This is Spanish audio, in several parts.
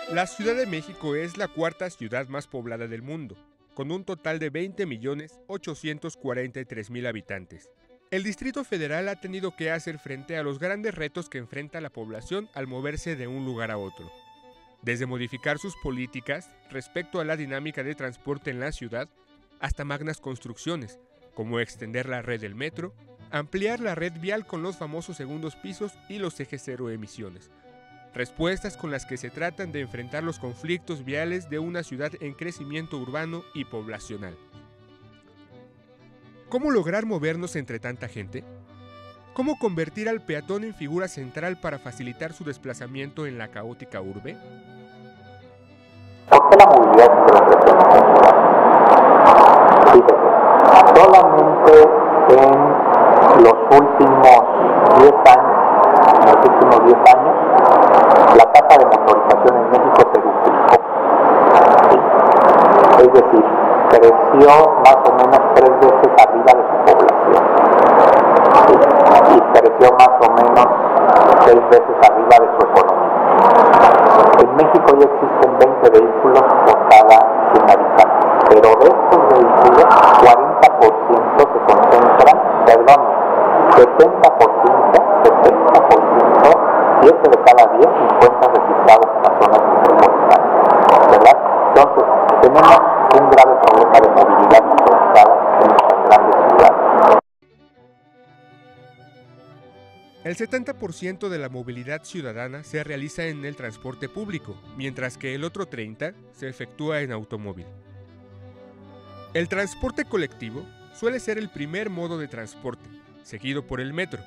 La Ciudad de México es la cuarta ciudad más poblada del mundo, con un total de 20.843.000 habitantes. El Distrito Federal ha tenido que hacer frente a los grandes retos que enfrenta la población al moverse de un lugar a otro. Desde modificar sus políticas respecto a la dinámica de transporte en la ciudad, hasta magnas construcciones, como extender la red del metro, ampliar la red vial con los famosos segundos pisos y los ejes cero emisiones. Respuestas con las que se tratan de enfrentar los conflictos viales de una ciudad en crecimiento urbano y poblacional. ¿Cómo lograr movernos entre tanta gente? ¿Cómo convertir al peatón en figura central para facilitar su desplazamiento en la caótica urbe? ¿Por qué la movilidad es una presión nacional? Fíjese, solamente en los últimos 10 años, la tasa de motorización en México se duplicó. ¿Sí? Es decir, creció más o menos 3 veces arriba de su población. ¿Sí? Y creció más o menos 6 veces arriba de su economía. En México ya existen 20 vehículos por cada 100 habitantes, pero de estos vehículos, 40% se concentran, 7 de cada 10 se encuentran registrados en las zonas metropolitanas, ¿verdad? Entonces, tenemos un grave problema de movilidad motorizada en nuestras grandes ciudades. El 70% de la movilidad ciudadana se realiza en el transporte público, mientras que el otro 30% se efectúa en automóvil. El transporte colectivo suele ser el primer modo de transporte, seguido por el metro.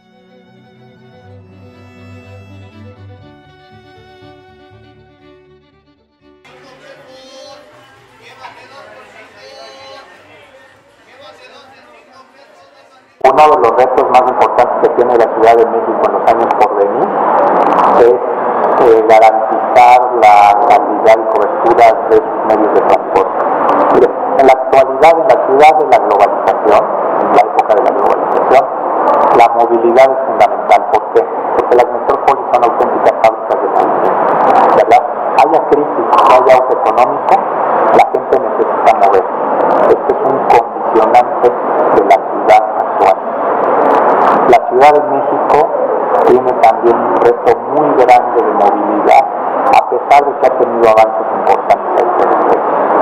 Uno de los retos más importantes que tiene la Ciudad de México en los años por venir es garantizar la calidad y cobertura de sus medios de transporte. Mire, en la actualidad, en la ciudad de la globalización, en la época de la globalización, la movilidad es fundamental. ¿Por qué? Porque las metrópolis son auténticas fábricas de movimiento, ¿verdad? Haya crisis, haya auge económico, la gente necesita moverse. Este es un condicionante de la ciudad actual. La Ciudad de México tiene también un reto muy grande de movilidad, a pesar de que ha tenido avances importantes al respecto.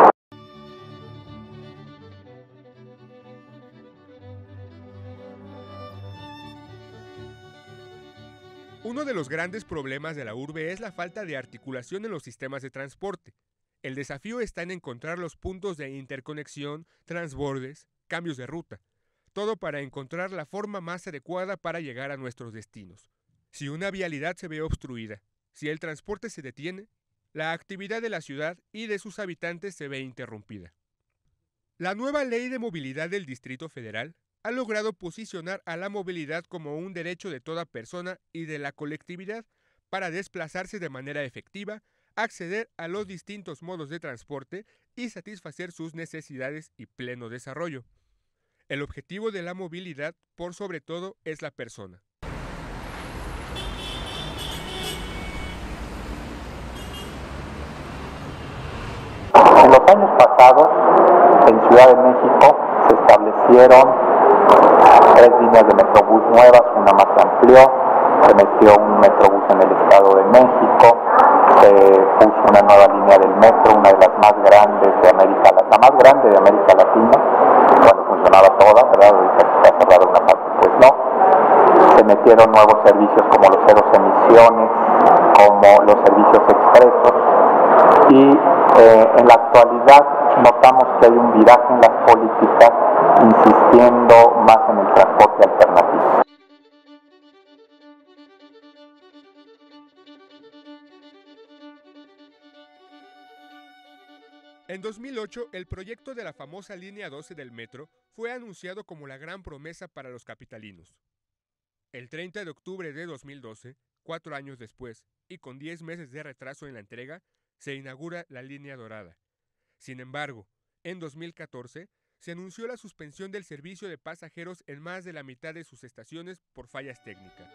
Uno de los grandes problemas de la urbe es la falta de articulación en los sistemas de transporte. El desafío está en encontrar los puntos de interconexión, transbordes, cambios de ruta, todo para encontrar la forma más adecuada para llegar a nuestros destinos. Si una vialidad se ve obstruida, si el transporte se detiene, la actividad de la ciudad y de sus habitantes se ve interrumpida. La nueva Ley de Movilidad del Distrito Federal ha logrado posicionar a la movilidad como un derecho de toda persona y de la colectividad para desplazarse de manera efectiva, acceder a los distintos modos de transporte y satisfacer sus necesidades y pleno desarrollo. El objetivo de la movilidad, por sobre todo, es la persona. En los años pasados, en Ciudad de México, se establecieron 3 líneas de Metrobús nuevas, una más se amplió, se metió un Metrobús en el Estado de México, se puso una nueva línea del metro, una de las más grandes de América, la más grande de América Latina, cuando funcionaba toda, ¿verdad? Ahorita que está cerrada una parte, pues no. Se metieron nuevos servicios como los ceros emisiones, como los servicios expresos, y en la actualidad notamos que hay un viraje en las políticas insistiendo más en el transporte alternativo. En 2008, el proyecto de la famosa línea 12 del metro fue anunciado como la gran promesa para los capitalinos. El 30 de octubre de 2012, 4 años después, y con 10 meses de retraso en la entrega, se inaugura la línea dorada. Sin embargo, en 2014, se anunció la suspensión del servicio de pasajeros en más de la mitad de sus estaciones por fallas técnicas.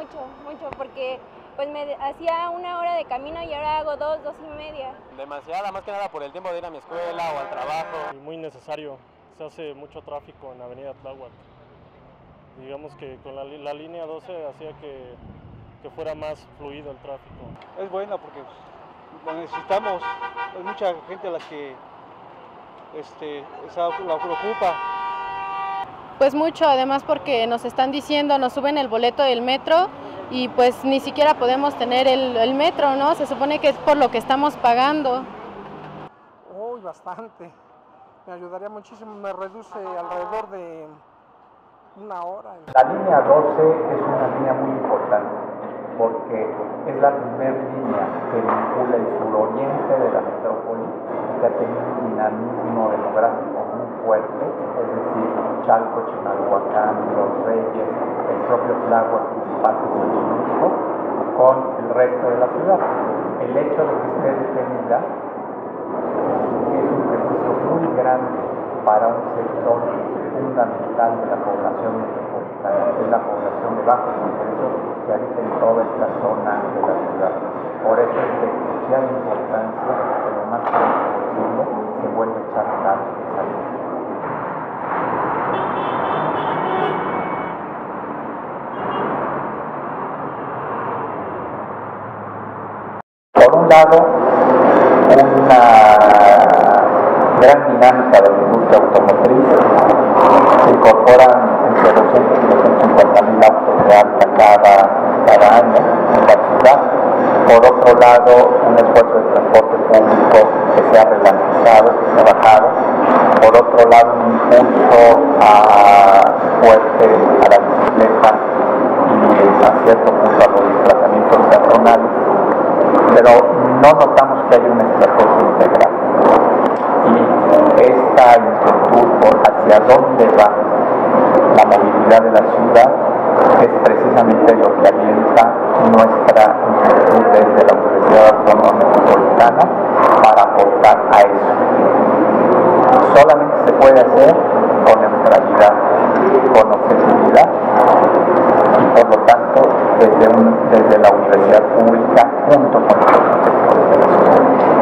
mucho, porque pues me hacía 1 hora de camino y ahora hago 2 y media. Demasiada, más que nada por el tiempo de ir a mi escuela o al trabajo. Muy necesario, se hace mucho tráfico en Avenida Tláhuac. Digamos que con la línea 12 hacía que fuera más fluido el tráfico. Es buena porque la necesitamos, hay mucha gente a la que la preocupa. Pues mucho, además porque nos están diciendo, nos suben el boleto del metro y pues ni siquiera podemos tener el metro, ¿no? Se supone que es por lo que estamos pagando. Uy, bastante. Me ayudaría muchísimo, me reduce alrededor de 1 hora. La línea 12 es una línea muy importante porque es la primera línea que vincula el suroriente de la metrópoli, que ha tenido un dinamismo demográfico muy fuerte, es decir, Chalco, Chimalhuacán, Los Reyes, el propio Tláhuac, parte del Xochimilco, con el resto de la ciudad. El hecho de que esté detenida es un beneficio muy grande para un sector fundamental de la población metropolitana, que es la población de bajos ingresos que habita en toda esta zona de la ciudad. Por eso es de crucial importancia que lo más pronto posible se vuelva a echar a andar esa línea. Por un lado, una gran dinámica de la industria automotriz. Se incorporan entre 200 y 250.000 autos de alta cada año en la ciudad. Por otro lado, un esfuerzo de transporte público que se ha ralentizado, que se ha bajado. Por otro lado, un impulso fuerte a la bicicleta y a cierto punto a los desplazamientos peatonales. Pero no notamos que haya una estrategia integral. Y esta inquietud por hacia dónde va la movilidad de la ciudad es precisamente lo que alienta nuestra inquietud desde la Universidad Autónoma Metropolitana para aportar a eso. Solamente se puede hacer con neutralidad, con objetividad y por lo tanto desde la universidad pública junto con los sectores de la ciudad.